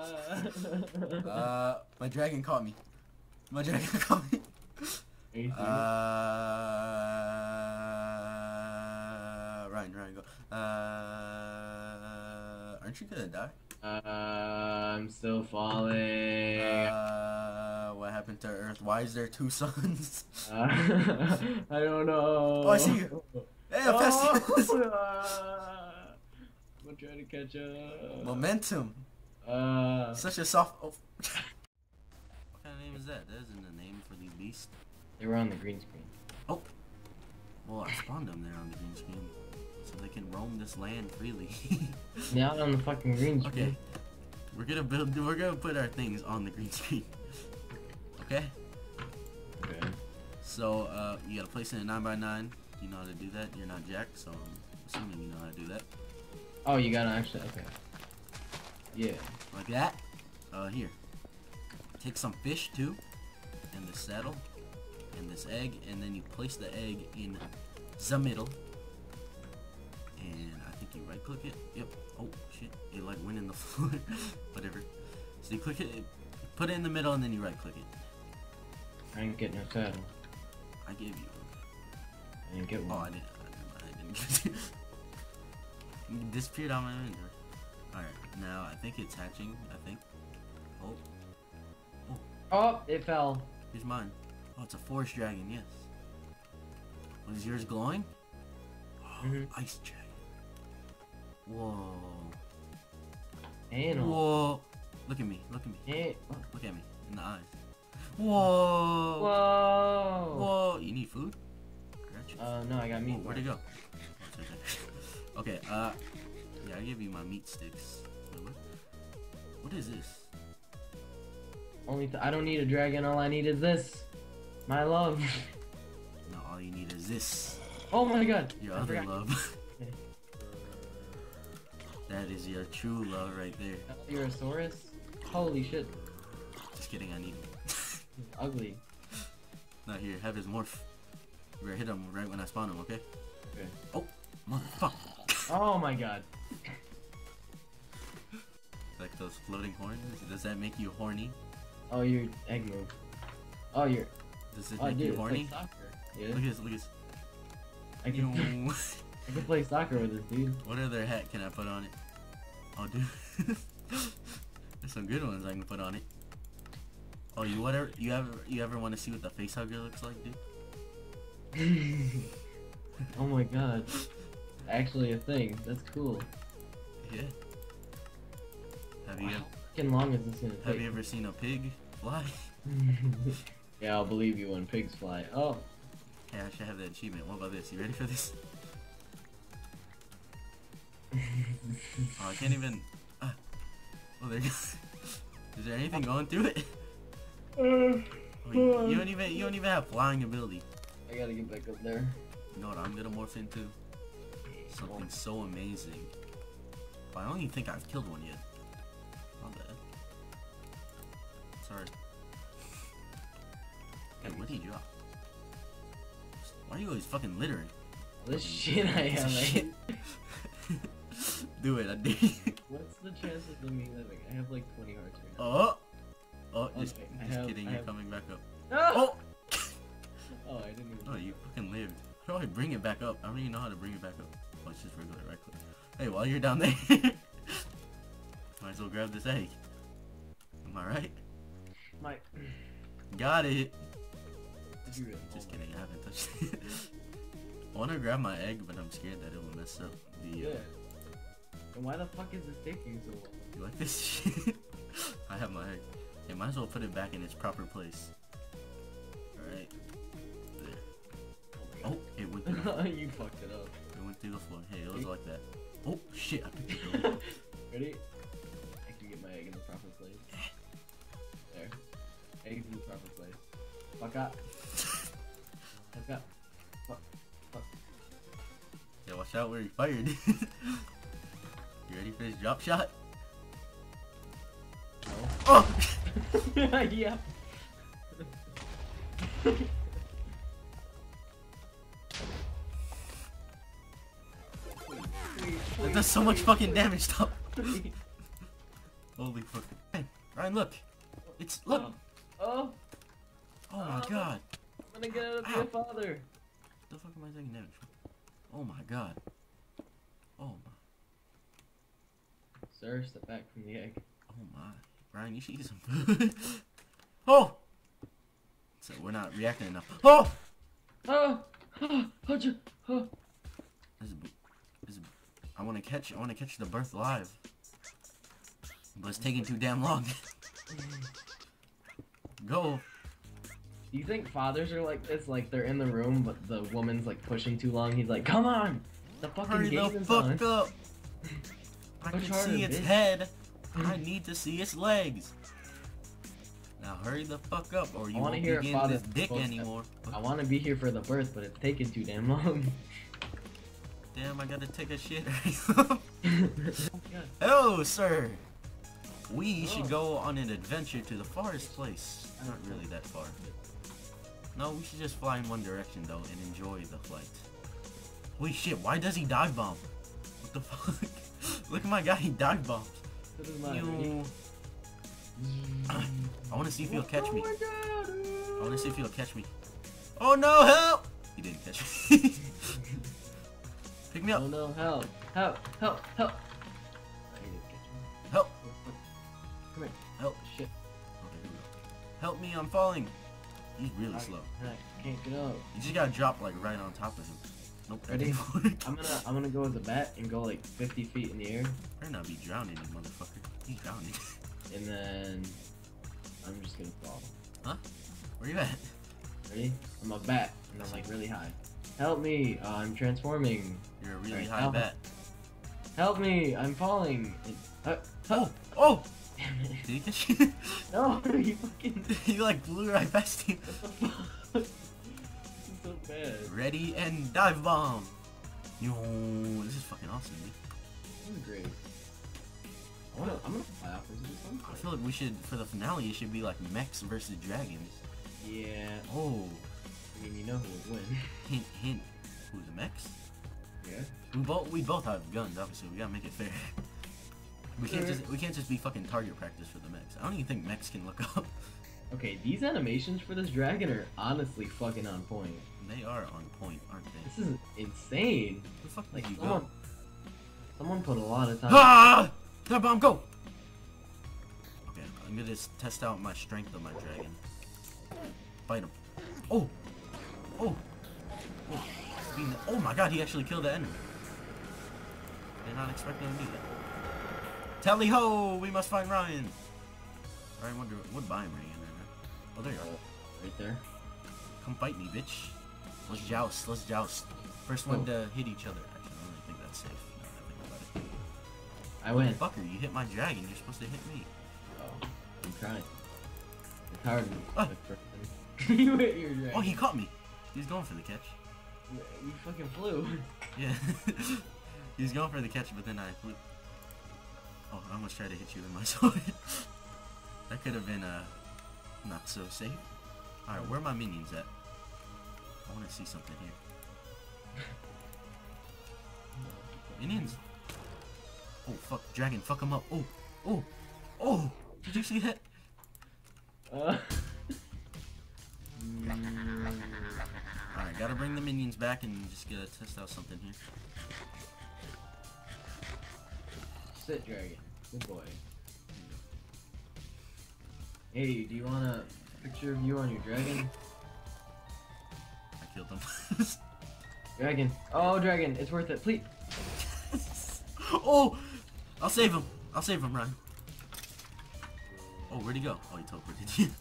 My dragon caught me. My dragon caught me. Ryan, go. Aren't you gonna die? I'm still falling. What happened to Earth? Why is there two suns? I don't know. Oh, I see you. Hey, I passed you. I'm trying to catch up. Momentum. Such a soft. Oh. What kind of name is that? That isn't a name for the beast. They were on the green screen. Oh. Well, I spawned them there on the green screen, so they can roam this land freely. Now on the fucking green screen. Okay. We're gonna put our things on the green screen. Okay. Okay. So you gotta place it in a 9x9. You know how to do that. You're not Jack, so I'm assuming you know how to do that. Oh, you gotta actually. Okay. Yeah. Like that. Here. Take some fish too, and the saddle, and this egg, and then you place the egg in the middle. And I think you right click it. Yep. Oh shit. It like went in the floor. Whatever. So you click it, put it in the middle, and then you right click it. I didn't get no saddle. I gave you. I didn't get one. Oh, I didn't give you. You disappeared on my inventory. Alright, now I think it's hatching, I think. Oh. Oh, it fell. Here's mine. Oh, it's a forest dragon, yes. Was yours glowing? Ice dragon. Whoa. Animal. Whoa. Look at me, look at me. Look at me, in the eyes. Whoa. Whoa. Whoa. You need food? No, I got meat. Where'd it go? Okay, yeah, I'll give you my meat sticks. Wait, what is this? I don't need a dragon, all I need is this. My love. No, all you need is this. Oh my god. Your other love. That is your true love right there. You're a Saurus? Holy shit. Just kidding, I need it. Ugly. Now here, have his morph. We're gonna hit him right when I spawn him, okay? Okay. Oh, motherfucker. Oh my god. Like those floating horns? Does that make you horny? Oh, your egg move. Oh, you're. Does it make you horny? Like soccer. Yeah. Look at this, look at this. I can play soccer with this dude. What other hat can I put on it? Oh, dude. There's some good ones I can put on it. Oh, you ever want to see what the face hugger looks like, dude? Oh my god. Actually a thing. That's cool. Yeah. Have long is this gonna take? Have you ever seen a pig fly? Yeah, I'll believe you when pigs fly. Oh. Hey, I should have that achievement. What about this? You ready for this? Oh, I can't even. Oh, there you go. Is there anything going through it? Oh, you don't even have flying ability. I gotta get back up there. You know what I'm gonna morph into? Something so amazing. But I don't even think I've killed one yet. Not bad. Sorry. Hey, what did you drop? Why are you always fucking littering? This shit I have, mate. Do it, I dare you. What's the chances of me living? I have like 20 hearts right now. Oh, just okay, kidding, you're coming back up. Oh! Oh, I didn't even. Oh, you fucking lived. How do I bring it back up? I don't even know how to bring it back up. Oh, it's just regular right click. Hey, while you're down there, might as well grab this egg. Am I right? Got it. Just kidding, I haven't touched it. I want to grab my egg, but I'm scared that it will mess up the. And why the fuck is this taking so long? You like this shit? I have my egg. Hey, might as well put it back in its proper place. Alright. There. Oh, it went through. You fucked it up. It went through the floor. Hey, it was like that. Oh, shit, I picked it up. Ready? I can get my egg in the proper place. There. Egg's in the proper place. Fuck up. Fuck up. Fuck. Yeah, watch out where you fired. You ready for this drop shot? No. Oh! Yeah. That does so much fucking damage, stop. Holy fuck. Hey, Ryan, look. It's, look. Oh. Oh my god. I'm gonna get out of your father. The fuck am I taking damage from? Oh my god. Oh my. Sir, step back from the egg. Oh my. Ryan, you should eat some food. Oh! So we're not reacting enough. Oh! Oh! Oh! Oh! I want to catch the birth live. But it's taking too damn long. Go. Do you think fathers are like this? Like they're in the room, but the woman's like pushing too long. He's like, "Come on, the fucking Hurry game the is fuck on." up! I Push can harder, see its bitch. head. I need to see its legs. Now hurry the fuck up, or you I wanna won't hear be a getting father this dick post- anymore. I want to be here for the birth, but it's taking too damn long. Damn, I gotta take a shit. Oh, God. Hello, sir. We Oh. should go on an adventure to the farthest place. Not really that far. No, we should just fly in one direction though and enjoy the flight. Holy shit, why does he dive bomb? What the fuck? Look at my guy, he dive bombs. This is mine, You... ready? I wanna see if he'll catch me. Oh my God. I wanna see if he'll catch me. Oh no, help! He didn't catch me. Pick me up. Oh no, help! Help! Help! Help! I need to catch him. Help. Come here. Help. Shit. Okay, here we go. Help me, I'm falling. He's really slow. I can't get up. You just gotta drop like right on top of him. Nope, that Ready? didn't work. I'm gonna go as a bat and go like 50 feet in the air, Better not be drowning, you motherfucker. He's drowning. and then I'm just gonna fall. Huh? Where you at? Ready? I'm a bat, and I'm like really high. Help me! I'm transforming. You're a really Alright, high now- bat. Help me! I'm falling. Oh! Oh! Damn it. Did he catch you? No, you fucking. He like flew right past you. What the fuck? This is so bad. Ready and dive bomb. Yo, this is fucking awesome, dude. This is great. I'm gonna fly off into the sunset. I feel like we should, for the finale, it should be like mechs versus dragons. Yeah. Oh, I mean, you know who would win. hint, hint. Who, the mechs? Yeah. We both have guns, obviously. We gotta make it fair. We can't just be fucking target practice for the mechs. I don't even think mechs can look up. Okay, these animations for this dragon are honestly fucking on point. They are on point, aren't they? This is insane. Where the fuck Like did you someone, go? someone put a lot of time. Ah! Dive bomb, go! Okay, I'm gonna just test out my strength of my dragon. Fight him. Oh! Oh! Oh! Oh my god, he actually killed the enemy. Did not expect him to do that. Tally ho! We must find Ryan! Ryan, what biome are you in right now? Oh, there you are. Right there. Come fight me, bitch. Let's joust, let's joust. First one to hit each other. Actually, I don't really think that's safe. Now that I think about it. I win. Fucker, you hit my dragon, you're supposed to hit me. Oh, I'm trying. It's hard. Ah. You hit your dragon. Oh, he caught me. He's going for the catch. You fucking flew. Yeah. He was going for the catch, but then I flew. Oh, I almost tried to hit you with my sword. That could have been, not so safe. Alright, where are my minions at? I want to see something here. Minions! Oh, fuck, dragon, fuck him up. Oh, oh, oh! Did you see that? Alright, gotta bring the minions back and just gotta test out something here. Sit, dragon. Good boy. Hey, do you want a picture of you on your dragon? I killed them. Dragon. Oh, dragon. It's worth it. Please. Oh! I'll save him. I'll save him, Ryan. Oh, where'd he go? Oh, he teleported you.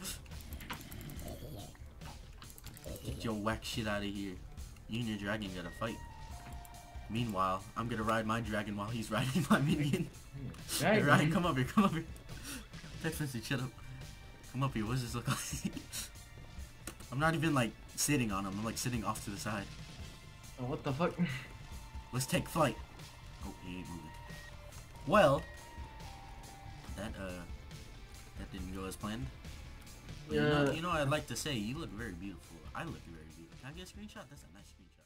Get your whack shit out of here. You and your dragon gotta fight. Meanwhile, I'm gonna ride my dragon while he's riding my minion. Hey, Dragon. Ryan, come up here, come up here. Text message, shut up. Come up here, what does this look like? I'm not even like sitting on him, I'm like sitting off to the side. Oh, what the fuck? Let's take flight. Oh, he ain't moving. Well, that didn't go as planned. But Yeah. you know, I'd like to say you look very beautiful. I look very beautiful. Can I get a screenshot? That's a nice screenshot.